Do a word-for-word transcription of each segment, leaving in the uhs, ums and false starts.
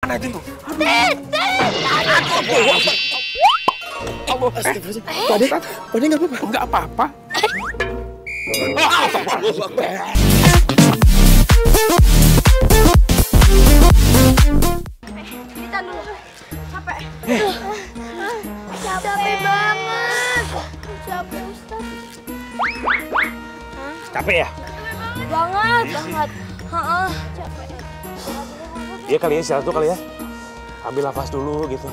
kemana itu tuh? Allah, astagfirullahaladzim. Pade, Pade nggak apa-apa? Nggak apa-apa. Kita dulu. Capek. Capek banget. Capek, Ustaz. Capek ya? Banget, banget. Heeh, capek. Iya kali ya, istirahat tuh kali ya. Ambil nafas dulu gitu.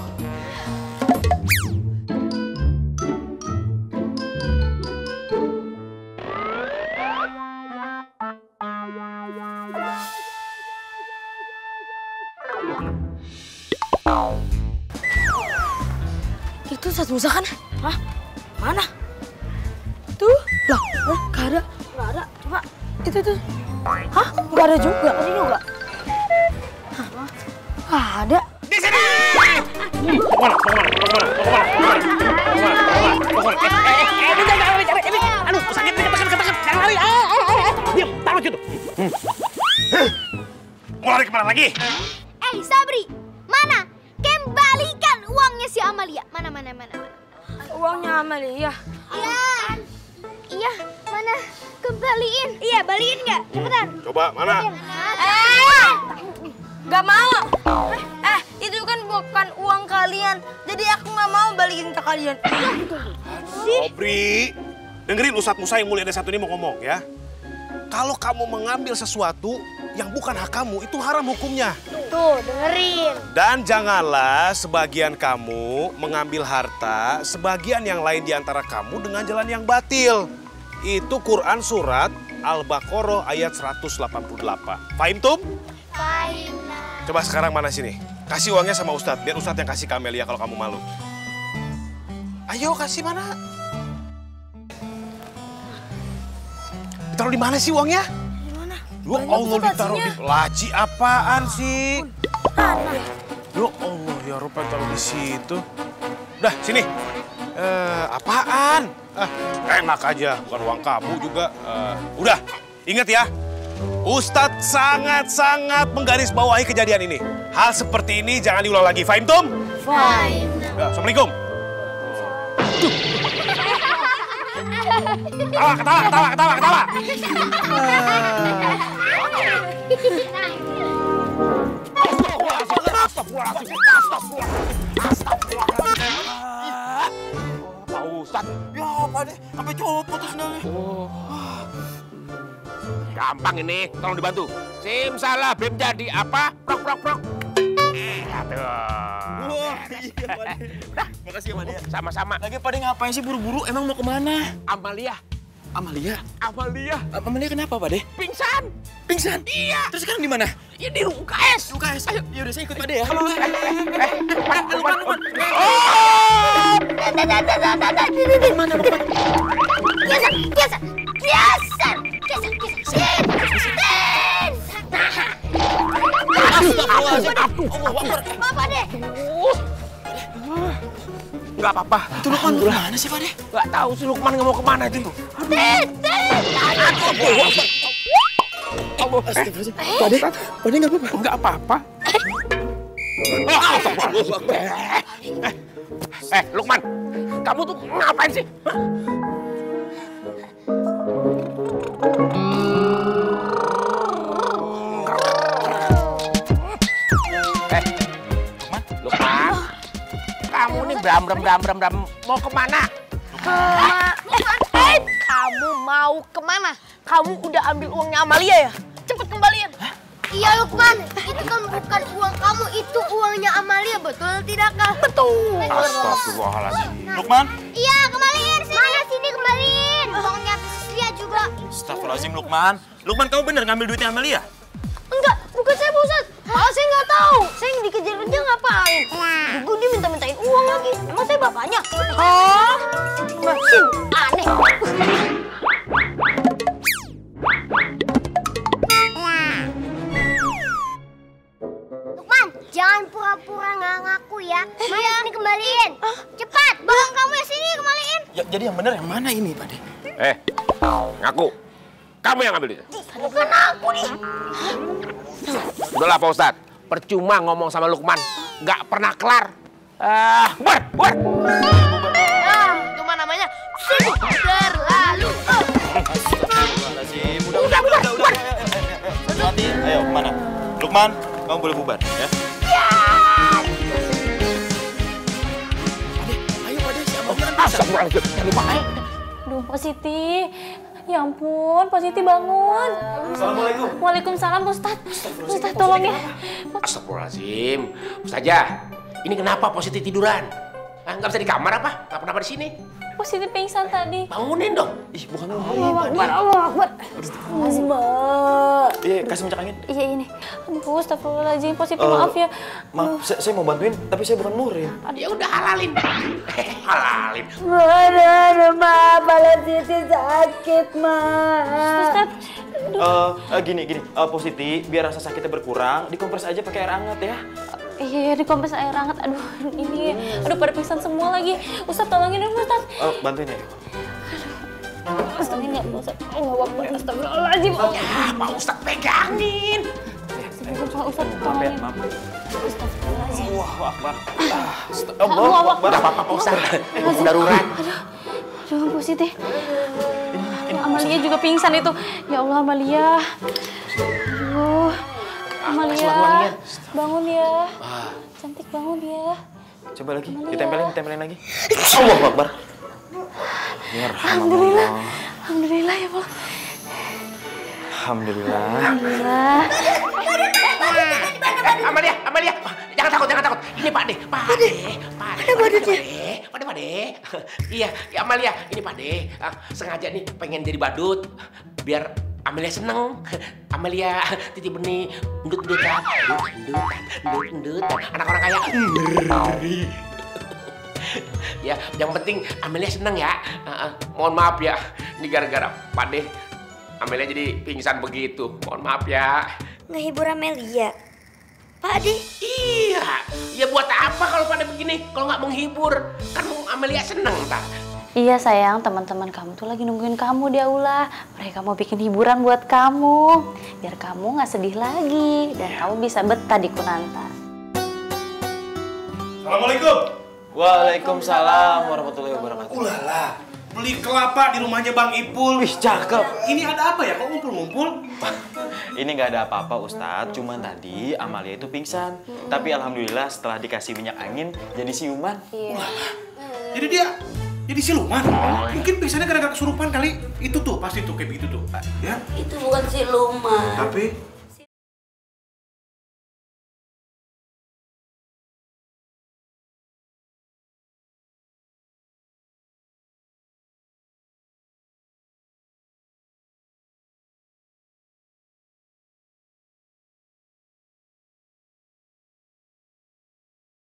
Itu Ustaz Musa kan? Hah? Mana? Tuh. Lah, eh, gak ada. Gak ada. Coba. Itu tuh. Hah? Gak ada juga. Ada juga. Hah? Gak ada. Di sini. Mau kemana? Mau kemana? Mau kemana? Mau kemana? Mau kemana? Mau kemana? Mau kemana? Eh, eh, eh, ini jangan lari, jangan ini. Aduh, sakit, sakit, sakit, sakit. Jangan lari. Eh, eh, eh. Diam, taruh situ. Mau lari kemana lagi? Eh, Sabri, mana? Kembalikan uangnya si Amalia. Mana, mana, mana, mana? Uangnya Amalia. Iya. Iya, mana? Kembaliin. Iya, balikin nggak? Cepetan. Coba, mana? Eh, gak mau. Eh, itu kan bukan uang kalian. Jadi aku gak mau balikin ke kalian. Sobri, dengerin Ustadz Musa yang mulia ada satu ini mau ngomong ya. Kalau kamu mengambil sesuatu yang bukan hak kamu, itu haram hukumnya. Tuh, dengerin. Dan janganlah sebagian kamu mengambil harta sebagian yang lain di antara kamu dengan jalan yang batil. Itu Quran surat Al-Baqarah ayat seratus delapan puluh delapan. Fahim tum? Fahim. Coba sekarang mana sini? Kasih uangnya sama Ustadz, biar Ustadz yang kasih ke Amelia kalau kamu malu. Ayo kasih mana? Ditaruh di mana sih uangnya? Di mana? Ya Allah, ditaruh di laci apaan sih? Ya Allah, ya Rabb, taruh di situ. Udah, sini. Eh, apaan? Ah, enak aja, bukan uang kamu juga. Eh, udah, ingat ya. Ustadz sangat-sangat menggarisbawahi kejadian ini. Hal seperti ini jangan diulang lagi. Fahim tum? Fahim. Ya, Assalamualaikum. Ketawa, ketawa, ketawa, ketawa, ketawa. Pak Ustadz. Ya, Pade, sampai copot tuh sendalnya. Gampang ini, tolong dibantu. Simsalabim jadi apa? Prok, prok, prok. Eh, aduh. Wah, iya, Pade. Makasih ya, Pade. Sama-sama. Lagi Pade ngapain sih buru-buru? Emang mau kemana? Amalia. Amalia? Amalia. Amalia kenapa, Pade? Pingsan. Pingsan? Iya. Terus sekarang di mana? Ya di U K S. U K S. Ayo, yaudah saya ikut Pade ya. Eh, Lukman, Lukman. Mana, Lukman? Geser, geser, geser, geser, geser. Astagfirullahaladzim. Allah Akbar. Bapak deh. Nggak apa-apa. Itu Lukman kemana sih, Pade? Nggak tahu si Lukman nggak mau kemana itu. Allah, astagfirullahaladzim. Pade, Pade nggak apa-apa? Nggak apa-apa. Eh, Lukman. Kamu tuh ngapain sih? Eh, Lukman, Lukman. Kamu nih bram bram bram bram bram mau kemana? Eh, kamu mau kemana? Kamu udah ambil uangnya Amalia ya? Cepet kembaliin. Iya, Lukman. Itu kan bukan uang kamu, itu uangnya Amalia. Betul tidak, Kak? Betul. Astagfirullahaladzim. Lukman? Iya, kembaliin sini. Mana sini kembaliin. Uangnya Lia juga. Astagfirullahaladzim, Lukman. Lukman, kamu bener ngambil duitnya Amalia? Enggak, bukan saya, Pak Ustadz. Malah saya nggak tahu. Saya yang dikejar-kejar ngapain? Gue dia minta-mintain uang lagi. Emang saya bapaknya? Hah? Masih aneh. Lukman, jangan pura-pura nggak ngaku ya. Mana sini kembaliin. Cepat, bawa kamu ya sini kembaliin. Ya, jadi yang bener yang mana ini, Pade? Eh, ngaku. Kamu yang ambil itu. Bukan aku nih. Udahlah Pak Ustadz, percuma ngomong sama Lukman, nggak pernah kelar. Ah, bubar, bubar. Ah, cuma namanya sibuk terlalu. Oh. Astagfirullahaladzim. Udah, udah, bubar, bubar. Hati, ayo mana? Lukman, kamu boleh bubar ya. Ayo, Pak De, siapa yang astagfirullahaladzim. Jangan lupa, ayo. Aduh, Pak Siti. Ya ampun, Pak Siti bangun. Assalamualaikum. Waalaikumsalam, Ustaz. Ustaz, tolong ya. Astagfirullahaladzim. Ustazah, ini kenapa Positi tiduran? Ah, nggak bisa di kamar apa? Nggak pernah di sini? Pak Siti pingsan tadi. Bangunin dong. Ih, bukan ngomong. Allah Akbar, Allah Akbar. Mbak. Iya, kasih minyak angin. Iya ini. Aduh, astagfirullahaladzim. Pak Siti Eh, maaf ya. Maaf, saya, saya mau bantuin, tapi saya bukan murim. Ya udah halalin. Halalin. Aduh, ma, badan Siti sakit, ma. Ustaz. Eh, eh, gini, gini. Eh, Positi, biar rasa sakitnya berkurang, dikompres aja pakai air hangat ya. Iya, dikompres air hangat. Aduh, ini. Aduh, pada pingsan semua lagi. Ustaz, tolongin dong, Ustaz. Eh, bantuin ya. Ustaz, ini nggak, Ustaz. Allah Akbar, astagfirullahaladzim. Ya, Pak Ustadz pegangin. Astagfirullah, Pak Ustaz, Maaf ya, tolongin. maaf. Astagfirullahaladzim. Allahu Akbar. Allah Akbar. Udah apa-apa Pak Ustadz. Darurat. Aduh, Bu Siti. Ya, Amalia juga pingsan itu. Ya Allah, Amalia. Aduh, Amalia. Bangun ya. Cantik, bangun ya. Coba lagi, ditempelin, ditempelin lagi. Allahu Akbar. Ya, Alhamdulillah. Alhamdulillah ya Allah. Alhamdulillah. Alhamdulillah. Amalia, Amalia. Jangan takut, jangan takut. Ini Pak De, Pak De. Pak De, Pak De, Pak De, Pak De. Iya, ya Amalia. Ini Pak De. Ah, sengaja nih pengen jadi badut. Biar Amalia seneng. Amalia titip benih, endut-endutan, endut-endutan, endut-endutan. Anak orang kaya. Ya, yang penting Amelia seneng ya. Uh, uh, mohon maaf ya, ini gara-gara Pak De, Amelia jadi pingsan begitu. Mohon maaf ya. Ngehibur Amelia. Pak De. Iya, ya buat apa kalau Pak De begini? Kalau nggak menghibur, kan Amelia seneng tak? Iya sayang, teman-teman kamu tuh lagi nungguin kamu di aula. Mereka mau bikin hiburan buat kamu, biar kamu nggak sedih lagi dan kamu bisa betah di Kunanta. Assalamualaikum. Waalaikumsalam warahmatullahi wabarakatuh. Ulala, beli kelapa di rumahnya Bang Ipul. Wih, cakep. Ini ada apa ya? Kok ngumpul-ngumpul? Ini nggak ada apa-apa Ustadz, cuman tadi Amalia itu pingsan. Tapi alhamdulillah setelah dikasih minyak angin jadi siuman. Iya. Jadi dia jadi siluman. Mungkin pingsannya gara-gara kesurupan kali. Itu tuh pasti tuh kayak begitu tuh. Ya? Itu bukan siluman. Tapi